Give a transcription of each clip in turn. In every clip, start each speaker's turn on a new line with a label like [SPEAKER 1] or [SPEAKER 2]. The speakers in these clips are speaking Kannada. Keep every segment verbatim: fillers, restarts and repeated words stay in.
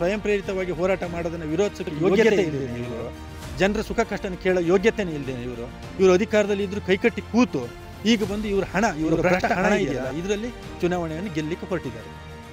[SPEAKER 1] ಸ್ವಯಂ ಪ್ರೇರಿತವಾಗಿ ಹೋರಾಟ ಮಾಡೋದನ್ನು ವಿರೋಧಿಸೋಕ್ಕೆ ಯೋಗ್ಯತೆ ಇದೆ ಇವರು. ಜನರ ಸುಖ ಕಷ್ಟನ ಕೇಳೋ ಯೋಗ್ಯತೆನೇ ಇಲ್ಲದೆ ಇವರು ಇವರು ಅಧಿಕಾರದಲ್ಲಿ ಇದ್ದರೂ ಕೈಕಟ್ಟಿ ಕೂತು ಈಗ ಬಂದು ಇವ್ರ ಹಣ ಇವರು ಭ್ರಷ್ಟ ಹಣ ಇದೆಯಲ್ಲ ಇದರಲ್ಲಿ ಚುನಾವಣೆಯನ್ನು ಗೆಲ್ಲಲಿಕ್ಕೆ ಹೊರಟಿದ್ದಾರೆ.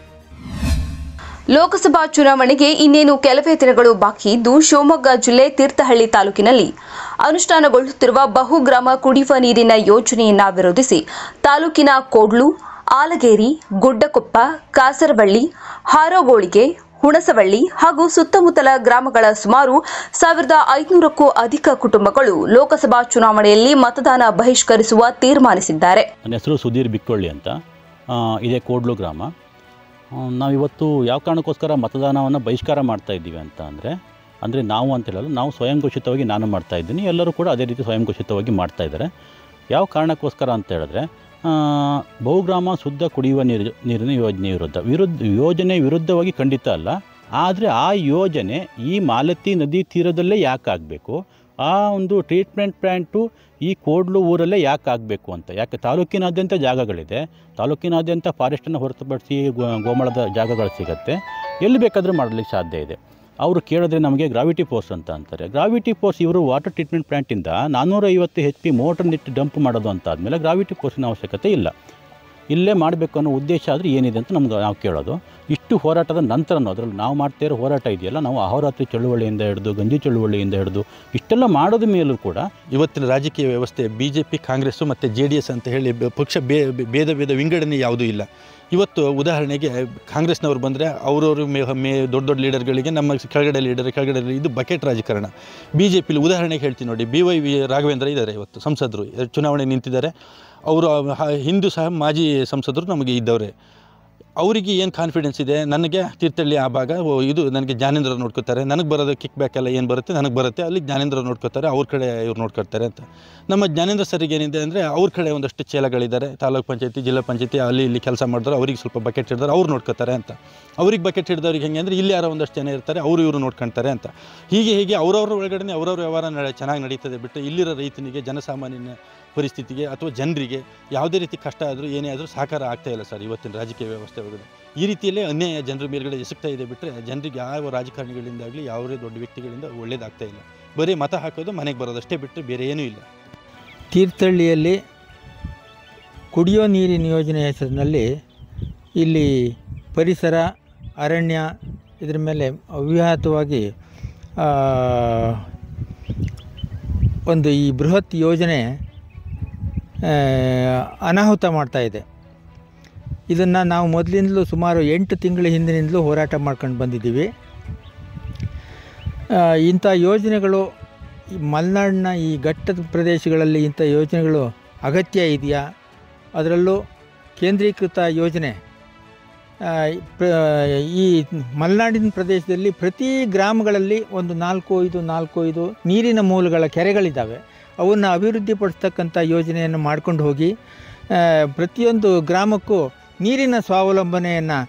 [SPEAKER 2] ಲೋಕಸಭಾ ಚುನಾವಣೆಗೆ ಇನ್ನೇನು ಕೆಲವೇ ದಿನಗಳು ಬಾಕಿ ಇದ್ದು ಶಿವಮೊಗ್ಗ ಜಿಲ್ಲೆ ತೀರ್ಥಹಳ್ಳಿ ತಾಲೂಕಿನಲ್ಲಿ ಅನುಷ್ಠಾನಗೊಳ್ಳುತ್ತಿರುವ ಬಹುಗ್ರಾಮ ಕುಡಿಯುವ ನೀರಿನ ಯೋಜನೆಯನ್ನ ವಿರೋಧಿಸಿ ತಾಲೂಕಿನ ಕೋಡ್ಲು, ಆಲಗೇರಿ, ಗುಡ್ಡಕೊಪ್ಪ, ಕಾಸರವಳ್ಳಿ, ಹಾರೋಗೋಳಿಗೆ, ಹುಣಸವಳ್ಳಿ ಹಾಗೂ ಸುತ್ತಮುತ್ತಲ ಗ್ರಾಮಗಳ ಸುಮಾರು ಸಾವಿರದ ಐದುನೂರಕ್ಕೂ ಅಧಿಕ ಕುಟುಂಬಗಳು ಲೋಕಸಭಾ ಚುನಾವಣೆಯಲ್ಲಿ ಮತದಾನ ಬಹಿಷ್ಕರಿಸುವ ತೀರ್ಮಾನಿಸಿದ್ದಾರೆ.
[SPEAKER 3] ನನ್ನ ಹೆಸರು ಸುಧೀರ್ ಬಿಕ್ಕೊಳ್ಳಿ ಅಂತ, ಇದೇ ಕೋಡ್ಲು ಗ್ರಾಮ. ನಾವಿವತ್ತು ಯಾವ ಕಾರಣಕ್ಕೋಸ್ಕರ ಮತದಾನವನ್ನು ಬಹಿಷ್ಕಾರ ಮಾಡ್ತಾ ಇದ್ದೀವಿ ಅಂತ ಅಂದರೆ ಅಂದರೆ ನಾವು ಅಂತ ಹೇಳಲ್ಲ, ನಾವು ಸ್ವಯಂ ಘೋಷಿತವಾಗಿ ನಾನು ಮಾಡ್ತಾ ಇದ್ದೀನಿ, ಎಲ್ಲರೂ ಕೂಡ ಅದೇ ರೀತಿ ಸ್ವಯಂ ಘೋಷಿತವಾಗಿ ಮಾಡ್ತಾ ಇದ್ದಾರೆ. ಯಾವ ಕಾರಣಕ್ಕೋಸ್ಕರ ಅಂತ ಹೇಳಿದ್ರೆ ಬಹುಗ್ರಾಮ ಶುದ್ಧ ಕುಡಿಯುವ ನೀರು ನೀರಿನ ಯೋಜನೆ ವಿರುದ್ಧ ವಿರುದ್ಧ ಯೋಜನೆ ವಿರುದ್ಧವಾಗಿ ಖಂಡಿತ ಅಲ್ಲ, ಆದರೆ ಆ ಯೋಜನೆ ಈ ಮಾಲತಿ ನದಿ ತೀರದಲ್ಲೇ ಯಾಕೆ ಆಗಬೇಕು, ಆ ಒಂದು ಟ್ರೀಟ್ಮೆಂಟ್ ಪ್ಲ್ಯಾಂಟು ಈ ಕೋಡ್ಲು ಊರಲ್ಲೇ ಯಾಕೆ ಆಗಬೇಕು ಅಂತ. ಯಾಕೆ ತಾಲೂಕಿನಾದ್ಯಂತ ಜಾಗಗಳಿದೆ, ತಾಲೂಕಿನಾದ್ಯಂತ ಫಾರೆಸ್ಟನ್ನು ಹೊರತುಪಡಿಸಿ ಗೋಮಾಳದ ಜಾಗಗಳು ಸಿಗುತ್ತೆ, ಎಲ್ಲಿ ಬೇಕಾದರೂ ಮಾಡಲಿಕ್ಕೆ ಸಾಧ್ಯ ಇದೆ. ಅವರು ಕೇಳಿದ್ರೆ ನಮಗೆ ಗ್ರಾವಿಟಿ ಫೋರ್ಸ್ ಅಂತ ಅಂತಾರೆ. ಗ್ರಾವಿಟಿ ಫೋರ್ಸ್ ಇವರು ವಾಟರ್ ಟ್ರೀಟ್ಮೆಂಟ್ ಪ್ಲ್ಯಾಂಟಿಂದ ನಾನ್ನೂರೈವತ್ತು ಹೆಚ್ ಪಿ ಮೋಟರ್ನಿಟ್ಟು ಡಂಪ್ ಮಾಡೋದು ಅಂತ ಆದಮೇಲೆ ಗ್ರಾವಿಟಿ ಫೋರ್ಸಿನ ಅವಶ್ಯಕತೆ ಇಲ್ಲ, ಇಲ್ಲೇ ಮಾಡಬೇಕು ಅನ್ನೋ ಉದ್ದೇಶ ಆದರೆ ಏನಿದೆ ಅಂತ ನಮ್ಗೆ ನಾವು ಕೇಳೋದು. ಇಷ್ಟು ಹೋರಾಟದ ನಂತರನೂ ಅದರಲ್ಲಿ ನಾವು ಮಾಡ್ತಾ ಇರೋ ಹೋರಾಟ ಇದೆಯಲ್ಲ, ನಾವು ಅಹೋರಾತ್ರಿ ಚಳುವಳಿಯಿಂದ ಹಿಡಿದು ಗಂಜಿ ಚಳುವಳಿಯಿಂದ ಹಿಡಿದು ಇಷ್ಟೆಲ್ಲ ಮಾಡೋದ ಮೇಲೂ ಕೂಡ
[SPEAKER 1] ಇವತ್ತಿನ ರಾಜಕೀಯ ವ್ಯವಸ್ಥೆ ಬಿ ಜೆ ಪಿ, ಕಾಂಗ್ರೆಸ್ಸು ಮತ್ತು ಜೆ ಡಿ ಎಸ್ ಅಂತ ಹೇಳಿ ಪಕ್ಷ ಬೇ ಭೇದ ಭೇದ ವಿಂಗಡಣೆ ಯಾವುದೂ ಇಲ್ಲ. ಇವತ್ತು ಉದಾಹರಣೆಗೆ ಕಾಂಗ್ರೆಸ್ನವ್ರು ಬಂದರೆ ಅವರವರು ಮೇ ಮೇ ದೊಡ್ಡ ದೊಡ್ಡ ಲೀಡರ್ಗಳಿಗೆ ನಮ್ಮ ಕೆಳಗಡೆ ಲೀಡರ್ ಕೆಳಗಡೆ ಇದು ಬಕೆಟ್ ರಾಜಕಾರಣ. ಬಿ ಜೆ ಪಿಲಿ ಉದಾಹರಣೆಗೆ ಹೇಳ್ತೀನಿ ನೋಡಿ, ಬಿ ವೈ ವಿ ರಾಘವೇಂದ್ರ ಇದ್ದಾರೆ, ಇವತ್ತು ಸಂಸದರು ಚುನಾವಣೆ ನಿಂತಿದ್ದಾರೆ. ಅವರು ಹಿಂದೂ ಸಹ ಮಾಜಿ ಸಂಸದರು ನಮಗೆ ಇದ್ದವರೇ. ಅವರಿಗೆ ಏನು ಕಾನ್ಫಿಡೆನ್ಸ್ ಇದೆ, ನನಗೆ ತೀರ್ಥಹಳ್ಳಿ ಆ ಭಾಗ ಇದು ನನಗೆ ಜ್ಞಾನೇಂದ್ರ ನೋಡ್ಕೋತಾರೆ, ನನಗೆ ಬರೋದು ಕಿಕ್ ಬ್ಯಾಕ್ ಎಲ್ಲ ಏನು ಬರುತ್ತೆ ನನಗೆ ಬರುತ್ತೆ, ಅಲ್ಲಿ ಜ್ಞಾನೇಂದ್ರ ನೋಡ್ಕೋತಾರೆ, ಅವ್ರ ಕಡೆ ಇವ್ರು ನೋಡ್ಕೊಳ್ತಾರೆ ಅಂತ. ನಮ್ಮ ಜ್ಞಾನೇಂದ್ರ ಸರಿಗೆ ಏನಿದೆ ಅಂದರೆ ಅವ್ರ ಕಡೆ ಒಂದಷ್ಟು ಚೇಲಗಳಿದ್ದಾರೆ, ತಾಲೂಕು ಪಂಚಾಯತಿ, ಜಿಲ್ಲಾ ಪಂಚಾಯತಿ ಅಲ್ಲಿ ಇಲ್ಲಿ ಕೆಲಸ ಮಾಡಿದ್ರೆ ಅವ್ರಿಗೆ ಸ್ವಲ್ಪ ಬಕೆಟ್ ಹಿಡಿದ್ರೆ ಅವ್ರು ನೋಡ್ಕೋತಾರೆ ಅಂತ. ಅವ್ರಿಗೆ ಬಕೆಟ್ ಹಿಡಿದವ್ರಿಗೆ ಹೆಂಗೆ ಅಂದರೆ ಇಲ್ಲಿ ಯಾರೋ ಒಂದಷ್ಟು ಜನ ಇರ್ತಾರೆ, ಅವರು ಇವರು ನೋಡ್ಕೊಳ್ತಾರೆ ಅಂತ. ಹೀಗೆ ಹೀಗೆ ಅವ್ರವ್ರ ಒಳಗಡೆ ಅವ್ರವ್ರ ವ್ಯವಹಾರ ನಡೆ ಚೆನ್ನಾಗಿ ನಡೀತದೆ ಬಿಟ್ಟು ಇಲ್ಲಿರೋ ರೈತನಿಗೆ, ಜನಸಾಮಾನ್ಯನ ಪರಿಸ್ಥಿತಿಗೆ ಅಥವಾ ಜನರಿಗೆ ಯಾವುದೇ ರೀತಿ ಕಷ್ಟ ಆದರೂ ಏನೇ ಆದರೂ ಸಹಕಾರ ಆಗ್ತಾ ಇಲ್ಲ ಸರ್ ಇವತ್ತಿನ ರಾಜಕೀಯ ವ್ಯವಸ್ಥೆ ಒಳಗಡೆ. ಈ ರೀತಿಯಲ್ಲೇ ಅನ್ಯಾಯ ಜನರ ಮೇಲ್ಗಡೆ ಎಸಗ್ತಾ ಇದೆ ಬಿಟ್ಟರೆ ಜನರಿಗೆ ಯಾವ ರಾಜಕಾರಣಿಗಳಿಂದಾಗಲಿ ಯಾವುದೇ ದೊಡ್ಡ ವ್ಯಕ್ತಿಗಳಿಂದ ಒಳ್ಳೇದಾಗ್ತಾ ಇಲ್ಲ. ಬರೀ ಮತ ಹಾಕೋದು ಮನೆಗೆ ಬರೋದಷ್ಟೇ ಬಿಟ್ಟರೆ ಬೇರೆ ಏನೂ ಇಲ್ಲ.
[SPEAKER 4] ತೀರ್ಥಹಳ್ಳಿಯಲ್ಲಿ ಕುಡಿಯೋ ನೀರಿನ ಯೋಜನೆ ಹೆಸರಿನಲ್ಲಿ ಇಲ್ಲಿ ಪರಿಸರ, ಅರಣ್ಯ ಇದರ ಮೇಲೆ ಅವ್ಯಾಹತವಾಗಿ ಒಂದು ಈ ಬೃಹತ್ ಯೋಜನೆ ಅನಾಹುತ ಮಾಡ್ತಾ ಇದೆ. ಇದನ್ನು ನಾವು ಮೊದಲಿಂದಲೂ ಸುಮಾರು ಎಂಟು ತಿಂಗಳ ಹಿಂದಿನಿಂದಲೂ ಹೋರಾಟ ಮಾಡ್ಕೊಂಡು ಬಂದಿದ್ದೀವಿ. ಇಂಥ ಯೋಜನೆಗಳು ಈ ಮಲೆನಾಡಿನ ಈ ಘಟ್ಟದ ಪ್ರದೇಶಗಳಲ್ಲಿ ಇಂಥ ಯೋಜನೆಗಳು ಅಗತ್ಯ ಇದೆಯಾ? ಅದರಲ್ಲೂ ಕೇಂದ್ರೀಕೃತ ಯೋಜನೆ. ಈ ಮಲೆನಾಡಿನ ಪ್ರದೇಶದಲ್ಲಿ ಪ್ರತಿ ಗ್ರಾಮಗಳಲ್ಲಿ ಒಂದು ನಾಲ್ಕು ಐದು ನಾಲ್ಕು ಐದು ನೀರಿನ ಮೂಲಗಳ ಕೆರೆಗಳಿದ್ದಾವೆ. ಅವನ್ನು ಅಭಿವೃದ್ಧಿಪಡಿಸ್ತಕ್ಕಂಥ ಯೋಜನೆಯನ್ನು ಮಾಡ್ಕೊಂಡು ಹೋಗಿ ಪ್ರತಿಯೊಂದು ಗ್ರಾಮಕ್ಕೂ ನೀರಿನ ಸ್ವಾವಲಂಬನೆಯನ್ನು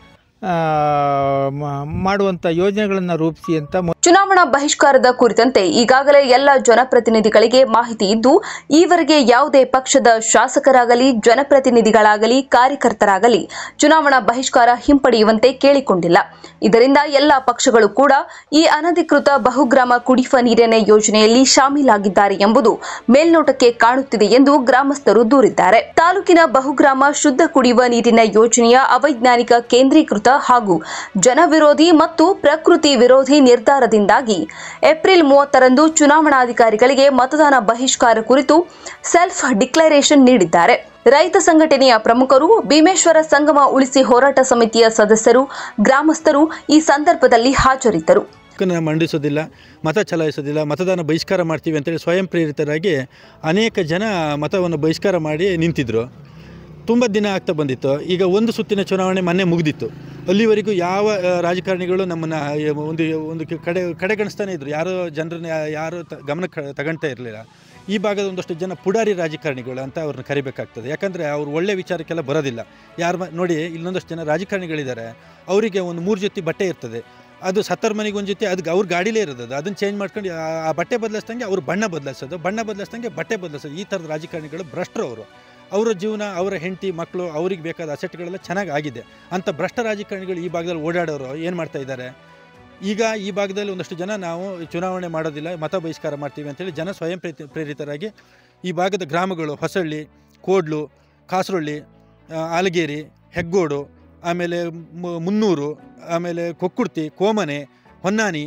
[SPEAKER 4] ಮಾಡುವಂಥ ಯೋಜನೆಗಳನ್ನು ರೂಪಿಸಿ ಅಂತ.
[SPEAKER 2] ಚುನಾವಣಾ ಬಹಿಷ್ಕಾರದ ಕುರಿತಂತೆ ಈಗಾಗಲೇ ಎಲ್ಲ ಜನಪ್ರತಿನಿಧಿಗಳಿಗೆ ಮಾಹಿತಿ ಇದ್ದು ಈವರೆಗೆ ಯಾವುದೇ ಪಕ್ಷದ ಶಾಸಕರಾಗಲಿ, ಜನಪ್ರತಿನಿಧಿಗಳಾಗಲಿ, ಕಾರ್ಯಕರ್ತರಾಗಲಿ ಚುನಾವಣಾ ಬಹಿಷ್ಕಾರ ಹಿಂಪಡೆಯುವಂತೆ ಕೇಳಿಕೊಂಡಿಲ್ಲ. ಇದರಿಂದ ಎಲ್ಲ ಪಕ್ಷಗಳು ಕೂಡ ಈ ಅನಧಿಕೃತ ಬಹುಗ್ರಾಮ ಕುಡಿಯುವ ನೀರಿನ ಯೋಜನೆಯಲ್ಲಿ ಶಾಮೀಲಾಗಿದ್ದಾರೆ ಎಂಬುದು ಮೇಲ್ನೋಟಕ್ಕೆ ಕಾಣುತ್ತಿದೆ ಎಂದು ಗ್ರಾಮಸ್ಥರು ದೂರಿದ್ದಾರೆ. ತಾಲೂಕಿನ ಬಹುಗ್ರಾಮ ಶುದ್ಧ ಕುಡಿಯುವ ನೀರಿನ ಯೋಜನೆಯ ಅವೈಜ್ಞಾನಿಕ ಕೇಂದ್ರೀಕೃತ ಹಾಗೂ ಜನವಿರೋಧಿ ಮತ್ತು ಪ್ರಕೃತಿ ವಿರೋಧಿ ನಿರ್ಧಾರದಿಂದಾಗಿ ಏಪ್ರಿಲ್ ಮೂವತ್ತರಂದು ಚುನಾವಣಾಧಿಕಾರಿಗಳಿಗೆ ಮತದಾನ ಬಹಿಷ್ಕಾರ ಕುರಿತು ಸೆಲ್ಫ್ ಡಿಕ್ಲರೇಷನ್ ನೀಡಿದ್ದಾರೆ. ರೈತ ಸಂಘಟನೆಯ ಪ್ರಮುಖರು, ಭೀಮೇಶ್ವರ ಸಂಗಮ ಉಳಿಸಿ ಹೋರಾಟ ಸಮಿತಿಯ ಸದಸ್ಯರು, ಗ್ರಾಮಸ್ಥರು ಈ ಸಂದರ್ಭದಲ್ಲಿ ಹಾಜರಿದ್ದರು.
[SPEAKER 1] ಮಂಡಿಸೋದಿಲ್ಲ, ಮತ ಚಲಾಯಿಸೋದಿಲ್ಲ, ಮತದಾನ ಬಹಿಷ್ಕಾರ ಮಾಡ್ತೀವಿ ಅಂತೇಳಿ ಸ್ವಯಂ ಪ್ರೇರಿತರಾಗಿ ಅನೇಕ ಜನ ಮತವನ್ನು ಬಹಿಷ್ಕಾರ ಮಾಡಿ ನಿಂತಿದ್ದರು. ತುಂಬ ದಿನ ಆಗ್ತಾ ಬಂದಿತ್ತು. ಈಗ ಒಂದು ಸುತ್ತಿನ ಚುನಾವಣೆ ಮೊನ್ನೆ ಮುಗಿದಿತ್ತು. ಅಲ್ಲಿವರೆಗೂ ಯಾವ ರಾಜಕಾರಣಿಗಳು ನಮ್ಮನ್ನು ಒಂದು ಒಂದು ಕಡೆ ಕಡೆಗಣಿಸ್ತಾನೆ ಇದ್ದರು. ಯಾರೋ ಜನರನ್ನ ಯಾರು ಗಮನಕ್ಕೆ ತಗೊಳ್ತಾ ಇರಲಿಲ್ಲ. ಈ ಭಾಗದ ಒಂದಷ್ಟು ಜನ ಪುಡಾರಿ ರಾಜಕಾರಣಿಗಳು ಅಂತ ಅವ್ರನ್ನ ಕರಿಬೇಕಾಗ್ತದೆ. ಯಾಕಂದರೆ ಅವ್ರು ಒಳ್ಳೆ ವಿಚಾರಕ್ಕೆಲ್ಲ ಬರೋದಿಲ್ಲ. ಯಾರು ನೋಡಿ, ಇಲ್ಲೊಂದಷ್ಟು ಜನ ರಾಜಕಾರಣಿಗಳಿದ್ದಾರೆ, ಅವರಿಗೆ ಒಂದು ಮೂರು ಜೊತೆ ಬಟ್ಟೆ ಇರ್ತದೆ, ಅದು ಸತ್ತರ ಮನೆಗೆ ಒಂದು ಜೊತೆ ಅದಕ್ಕೆ ಅವ್ರ ಗಾಡಿಲೇ ಇರೋದು, ಅದನ್ನು ಚೇಂಜ್ ಮಾಡ್ಕೊಂಡು ಆ ಬಟ್ಟೆ ಬದಲಿಸ್ದಂಗೆ ಅವ್ರು ಬಣ್ಣ ಬದಲಿಸೋದು, ಬಣ್ಣ ಬದಲಿಸ್ದಂಗೆ ಬಟ್ಟೆ ಬದಲಿಸೋದು. ಈ ಥರದ ರಾಜಕಾರಣಿಗಳು ಭ್ರಷ್ಟರು. ಅವರು ಅವರ ಜೀವನ, ಅವರ ಹೆಂಡತಿ ಮಕ್ಕಳು, ಅವ್ರಿಗೆ ಬೇಕಾದ ಅಸೆಟ್ಗಳೆಲ್ಲ ಚೆನ್ನಾಗಿ ಆಗಿದೆ. ಅಂಥ ಭ್ರಷ್ಟ ರಾಜಕಾರಣಿಗಳು ಈ ಭಾಗದಲ್ಲಿ ಓಡಾಡೋರು ಏನು ಮಾಡ್ತಾ ಇದ್ದಾರೆ? ಈಗ ಈ ಭಾಗದಲ್ಲಿ ಒಂದಷ್ಟು ಜನ ನಾವು ಚುನಾವಣೆ ಮಾಡೋದಿಲ್ಲ, ಮತ ಬಹಿಷ್ಕಾರ ಮಾಡ್ತೀವಿ ಅಂತೇಳಿ ಜನ ಸ್ವಯಂ ಪ್ರೇರಿತ ಪ್ರೇರಿತರಾಗಿ ಈ ಭಾಗದ ಗ್ರಾಮಗಳು ಹೊಸಳ್ಳಿ, ಕೋಡ್ಲು, ಕಾಸರಳ್ಳಿ, ಆಲಗೇರಿ, ಹೆಗ್ಗೋಡು, ಆಮೇಲೆ ಮುನ್ನೂರು, ಆಮೇಲೆ ಕೊಕ್ಕುರ್ತಿ, ಕೋಮನೆ, ಹೊನ್ನಾನಿ,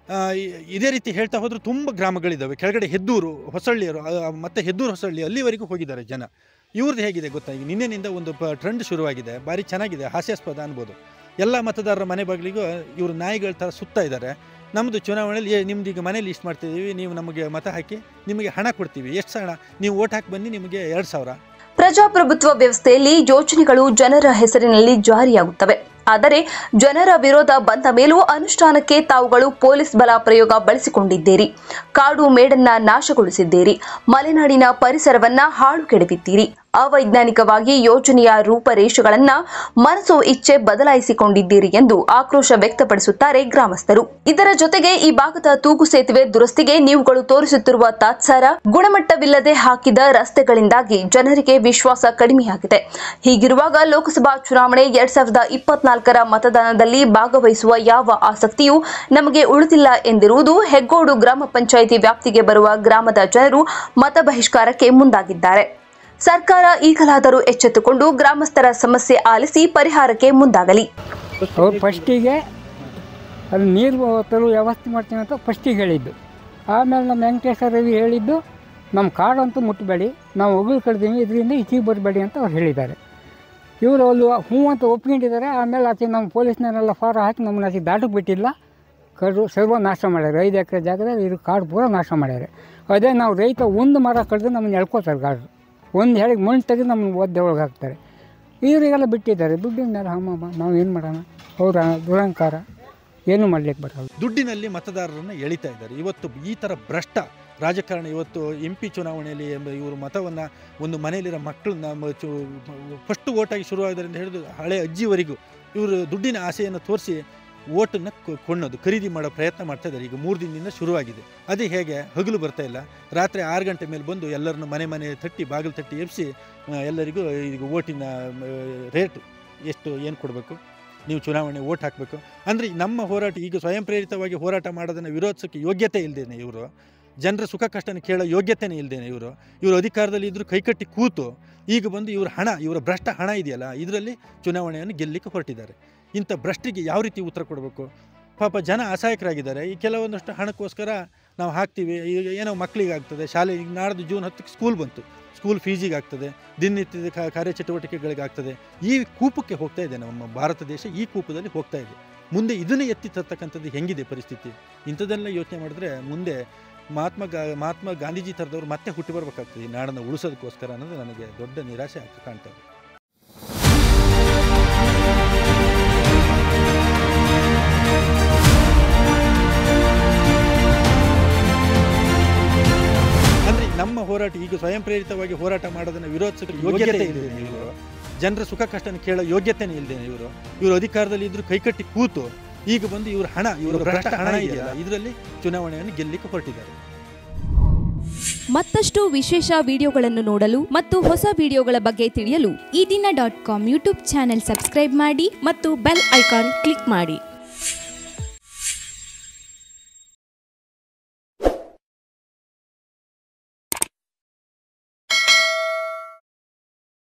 [SPEAKER 1] ಇದೇ ರೀತಿ ಹೇಳ್ತಾ ಹೋದರೆ ತುಂಬ ಗ್ರಾಮಗಳಿದ್ದಾವೆ. ಕೆಳಗಡೆ ಹೆದ್ದೂರು, ಹೊಸಳ್ಳಿಯರು ಮತ್ತು ಹೆದ್ದೂರು ಹೊಸಳ್ಳಿ ಅಲ್ಲಿವರೆಗೂ ಹೋಗಿದ್ದಾರೆ ಜನ. ಇವ್ರದ್ದು ಹೇಗಿದೆ ಗೊತ್ತಾ, ಈಗ ನಿನ್ನೆನಿಂದ ಒಂದು ಪ ಟ್ರೆಂಡ್ ಶುರುವಾಗಿದೆ, ಭಾರಿ ಚೆನ್ನಾಗಿದೆ, ಹಾಸ್ಯಾಸ್ಪದ ಅನ್ಬೋದು. ಎಲ್ಲ ಮತದಾರರ ಮನೆ ಬಾಗಿಲಿಗೂ ಇವರು ನಾಯಿಗಳ ಥರ ಸುತ್ತಾ ಇದ್ದಾರೆ. ನಮ್ಮದು ಚುನಾವಣೆಯಲ್ಲಿ ನಿಮ್ದು ಈಗ ಮನೇಲಿ ಇಷ್ಟು ಮಾಡ್ತಿದ್ದೀವಿ, ನೀವು ನಮಗೆ ಮತ ಹಾಕಿ ನಿಮಗೆ ಹಣ ಕೊಡ್ತೀವಿ, ಎಷ್ಟು ಹಣ, ನೀವು ಓಟ್ ಹಾಕಿ ಬನ್ನಿ, ನಿಮಗೆ ಎರಡು ಸಾವಿರ.
[SPEAKER 2] ಪ್ರಜಾಪ್ರಭುತ್ವ ವ್ಯವಸ್ಥೆಯಲ್ಲಿ ಯೋಜನೆಗಳು ಜನರ ಹೆಸರಿನಲ್ಲಿ ಜಾರಿಯಾಗುತ್ತವೆ. ಆದರೆ ಜನರ ವಿರೋಧ ಬಂದ ಮೇಲೂ ಅನುಷ್ಠಾನಕ್ಕೆ ತಾವುಗಳು ಪೊಲೀಸ್ ಬಲ ಪ್ರಯೋಗ ಬಳಸಿಕೊಂಡಿದ್ದೀರಿ, ಕಾಡು ಮೇಡನ್ನ ನಾಶಗೊಳಿಸಿದ್ದೀರಿ, ಮಲೆನಾಡಿನ ಪರಿಸರವನ್ನ ಹಾಳು ಕೆಡವಿದ್ದೀರಿ, ಅವೈಜ್ಞಾನಿಕವಾಗಿ ಯೋಜನೆಯ ರೂಪರೇಷೆಗಳನ್ನ ಮನಸೋ ಇಚ್ಛೆ ಬದಲಾಯಿಸಿಕೊಂಡಿದ್ದೀರಿ ಎಂದು ಆಕ್ರೋಶ ವ್ಯಕ್ತಪಡಿಸುತ್ತಾರೆ ಗ್ರಾಮಸ್ಥರು. ಇದರ ಜೊತೆಗೆ ಈ ಭಾಗದ ತೂಗು ಸೇತುವೆ ದುರಸ್ತಿಗೆ ನೀವುಗಳು ತೋರಿಸುತ್ತಿರುವ ತಾತ್ಸಾರ, ಗುಣಮಟ್ಟವಿಲ್ಲದೆ ಹಾಕಿದ ರಸ್ತೆಗಳಿಂದಾಗಿ ಜನರಿಗೆ ವಿಶ್ವಾಸ ಕಡಿಮೆಯಾಗಿದೆ. ಹೀಗಿರುವಾಗ ಲೋಕಸಭಾ ಚುನಾವಣೆ ಎರಡ್ ಸಾವಿರದ ಇಪ್ಪತ್ನಾಲ್ಕರ ಮತದಾನದಲ್ಲಿ ಭಾಗವಹಿಸುವ ಯಾವ ಆಸಕ್ತಿಯೂ ನಮಗೆ ಉಳಿದಿಲ್ಲ ಎಂದಿರುವುದು ಹೆಗ್ಗೋಡು ಗ್ರಾಮ ಪಂಚಾಯಿತಿ ವ್ಯಾಪ್ತಿಗೆ ಬರುವ ಗ್ರಾಮದ ಜನರು ಮತ ಬಹಿಷ್ಕಾರಕ್ಕೆ ಮುಂದಾಗಿದ್ದಾರೆ. ಸರ್ಕಾರ ಈಗಲಾದರೂ ಎಚ್ಚೆತ್ತುಕೊಂಡು ಗ್ರಾಮಸ್ಥರ ಸಮಸ್ಯೆ ಆಲಿಸಿ ಪರಿಹಾರಕ್ಕೆ ಮುಂದಾಗಲಿ.
[SPEAKER 5] ಅವ್ರು ಫಸ್ಟಿಗೆ ಅದು ನೀರು ತರುವ ವ್ಯವಸ್ಥೆ ಮಾಡ್ತೀನಿ ಅಂತ ಫಸ್ಟಿಗೆ ಹೇಳಿದ್ದು. ಆಮೇಲೆ ನಮ್ಮ ವೆಂಕಟೇಶ್ವರ ರವಿ ಹೇಳಿದ್ದು, ನಮ್ಮ ಕಾಡಂತೂ ಮುಟ್ಟಬೇಡಿ, ನಾವು ಒಗಳು ಕಡ್ದೀವಿ, ಇದರಿಂದ ಈಚೆಗೆ ಬರಬೇಡಿ ಅಂತ ಅವ್ರು ಹೇಳಿದ್ದಾರೆ. ಇವರು ಅಲ್ಲಿ ಹ್ಞೂ ಅಂತ ಒಪ್ಕೊಂಡಿದ್ದಾರೆ. ಆಮೇಲೆ ಆಚೆ ನಮ್ಮ ಪೊಲೀಸ್ನವರೆಲ್ಲ ಫಾರ ಹಾಕಿ ನಮ್ಮನ್ನ ಆಚೆ ದಾಟಕ್ಕೆ ಬಿಟ್ಟಿಲ್ಲ, ಕಡು ಸರ್ವ ನಾಶ ಮಾಡ್ಯಾರ. ಐದು ಎಕರೆ ಜಾಗದಲ್ಲಿ ಇದು ಕಾಡು ಪೂರ ನಾಶ ಮಾಡ್ಯಾರ. ಅದೇ ನಾವು ರೈತ ಒಂದು ಮರ ಕಡ್ದು ನಮ್ಮನ್ನು ಎಳ್ಕೋತಾರೆ. ಕಾಡು ಒಂದು ಹೇಳಿಗೆ ಮಣ್ಣು ತೆಗೆದು ನಮ್ಮನ್ನು ಒದ್ದೆ ಒಳಗೆ ಹಾಕ್ತಾರೆ. ಇವರಿಗೆಲ್ಲ ಬಿಟ್ಟಿದ್ದಾರೆ. ದುಡ್ಡಿನ ಮೇಲೆ ಹಮ್ಮ ನಾವು ಏನು ಮಾಡೋಣ, ಅವರ ದುರಂಕಾರ ಏನೂ ಮಾಡಲಿಕ್ಕೆ ಬರಲ್ಲ.
[SPEAKER 1] ದುಡ್ಡಿನಲ್ಲಿ ಮತದಾರರನ್ನು ಎಳಿತಾ ಇದ್ದಾರೆ. ಇವತ್ತು ಈ ಥರ ಭ್ರಷ್ಟ ರಾಜಕಾರಣ. ಇವತ್ತು ಎಂ ಪಿ ಚುನಾವಣೆಯಲ್ಲಿ ಇವರು ಮತವನ್ನು ಒಂದು ಮನೆಯಲ್ಲಿರೋ ಮಕ್ಕಳನ್ನ ಫಸ್ಟ್ ಓಟಾಗಿ ಶುರುವಾಗೋದ್ರಿಂದ ಹಿಡಿದು ಹಳೆ ಅಜ್ಜಿವರೆಗೂ ಇವರು ದುಡ್ಡಿನ ಆಸೆಯನ್ನು ತೋರಿಸಿ ಓಟನ್ನು ಕೊಳ್ಳೋದು, ಖರೀದಿ ಮಾಡೋ ಪ್ರಯತ್ನ ಮಾಡ್ತಾ ಇದ್ದಾರೆ. ಈಗ ಮೂರು ದಿನದಿಂದ ಶುರುವಾಗಿದೆ. ಅದೇ ಹೇಗೆ ಹಗಲು ಬರ್ತಾ ಇಲ್ಲ, ರಾತ್ರಿ ಆರು ಗಂಟೆ ಮೇಲೆ ಬಂದು ಎಲ್ಲರನ್ನು ಮನೆ ಮನೆ ತಟ್ಟಿ ಬಾಗಿಲು ತಟ್ಟಿ ಎಬ್ಬಿಸಿ ಎಲ್ಲರಿಗೂ ಈಗ ಓಟಿನ ರೇಟು ಎಷ್ಟು ಏನು ಕೊಡಬೇಕು, ನೀವು ಚುನಾವಣೆ ಓಟ್ ಹಾಕಬೇಕು ಅಂದರೆ ನಮ್ಮ ಹೋರಾಟ ಈಗ ಸ್ವಯಂ ಪ್ರೇರಿತವಾಗಿ ಹೋರಾಟ ಮಾಡೋದನ್ನು ವಿರೋಧಿಸೋಕ್ಕೆ ಯೋಗ್ಯತೆ ಇಲ್ಲದೇನೆ ಇವರು, ಜನರ ಸುಖ ಕಷ್ಟನ ಕೇಳೋ ಯೋಗ್ಯತೆಯೇ ಇಲ್ಲದೇನೆ ಇವರು ಇವರು ಅಧಿಕಾರದಲ್ಲಿ ಇದ್ದರೂ ಕೈಕಟ್ಟಿ ಕೂತು ಈಗ ಬಂದು ಇವ್ರ ಹಣ, ಇವರ ಭ್ರಷ್ಟ ಹಣ ಇದೆಯಲ್ಲ, ಇದರಲ್ಲಿ ಚುನಾವಣೆಯನ್ನು ಗೆಲ್ಲಲಿಕ್ಕೆ ಹೊರಟಿದ್ದಾರೆ. ಇಂಥ ಭ್ರಷ್ಟಿಗೆ ಯಾವ ರೀತಿ ಉತ್ತರ ಕೊಡಬೇಕು? ಪಾಪ ಜನ ಅಸಹಾಯಕರಾಗಿದ್ದಾರೆ. ಈ ಕೆಲವೊಂದಷ್ಟು ಹಣಕ್ಕೋಸ್ಕರ ನಾವು ಹಾಕ್ತೀವಿ, ಈಗ ಏನೋ ಮಕ್ಕಳಿಗೆ ಆಗ್ತದೆ, ಶಾಲೆ ಈಗ ನಾಡ್ದು ಜೂನ್ ಹತ್ತಕ್ಕೆ ಸ್ಕೂಲ್ ಬಂತು, ಸ್ಕೂಲ್ ಫೀಸಿಗೆ ಆಗ್ತದೆ, ದಿನನಿತ್ಯದ ಕಾರ್ಯಚಟುವಟಿಕೆಗಳಿಗೆ ಆಗ್ತದೆ. ಈ ಕೂಪಕ್ಕೆ ಹೋಗ್ತಾ ಇದೆ ನಮ್ಮ ಭಾರತ ದೇಶ, ಈ ಕೂಪದಲ್ಲಿ ಹೋಗ್ತಾ ಇದೆ. ಮುಂದೆ ಇದನ್ನೇ ಎತ್ತಿ ತರ್ತಕ್ಕಂಥದ್ದು ಹೆಂಗಿದೆ ಪರಿಸ್ಥಿತಿ? ಇಂಥದ್ದೆಲ್ಲ ಯೋಚನೆ ಮಾಡಿದ್ರೆ ಮುಂದೆ ಮಹಾತ್ಮ ಗಾ ಮಹಾತ್ಮ ಗಾಂಧೀಜಿ ಥರದವ್ರು ಮತ್ತೆ ಹುಟ್ಟಿ ಬರಬೇಕಾಗ್ತದೆ ಈ ನಾಡನ್ನು ಉಳಿಸೋದಕ್ಕೋಸ್ಕರ ಅನ್ನೋದು ನನಗೆ ದೊಡ್ಡ ನಿರಾಸೆ ಆಗ್ತಾ ಕಾಣ್ತದೆ. ಅಂದರೆ ನಮ್ಮ ಹೋರಾಟ ಈಗ ಸ್ವಯಂ ಪ್ರೇರಿತವಾಗಿ ಹೋರಾಟ ಮಾಡೋದನ್ನು ವಿರೋಧಿಸೋಕ್ಕೆ ಯೋಗ್ಯತೆ ಇದೆ ಇವರು, ಜನರ ಸುಖ ಕಷ್ಟನ ಕೇಳೋ ಯೋಗ್ಯತೆಯೇ ಇಲ್ಲದೇನೆ ಇವರು ಇವರು ಅಧಿಕಾರದಲ್ಲಿ ಇದ್ದರೂ ಕೈಕಟ್ಟಿ ಕೂತು ಈಗ ಬಂದು ಇವ್ರ ಹಣ, ಇವರ ಭ್ರಷ್ಟ ಹಣ ಇದೆಯಲ್ಲ, ಇದರಲ್ಲಿ ಚುನಾವಣೆಯನ್ನು ಗೆಲ್ಲಲಿಕ್ಕೆ ಹೊರಟಿದ್ದಾರೆ.
[SPEAKER 6] ಮತ್ತಷ್ಟು ವಿಶೇಷ ವಿಡಿಯೋಗಳನ್ನು ನೋಡಲು ಮತ್ತು ಹೊಸ ವಿಡಿಯೋಗಳ ಬಗ್ಗೆ ತಿಳಿಯಲು ಈ ದಿನ dot com YouTube channel subscribe ಮಾಡಿ ಮತ್ತು ಬೆಲ್ ಐಕಾನ್ ಕ್ಲಿಕ್ ಮಾಡಿ.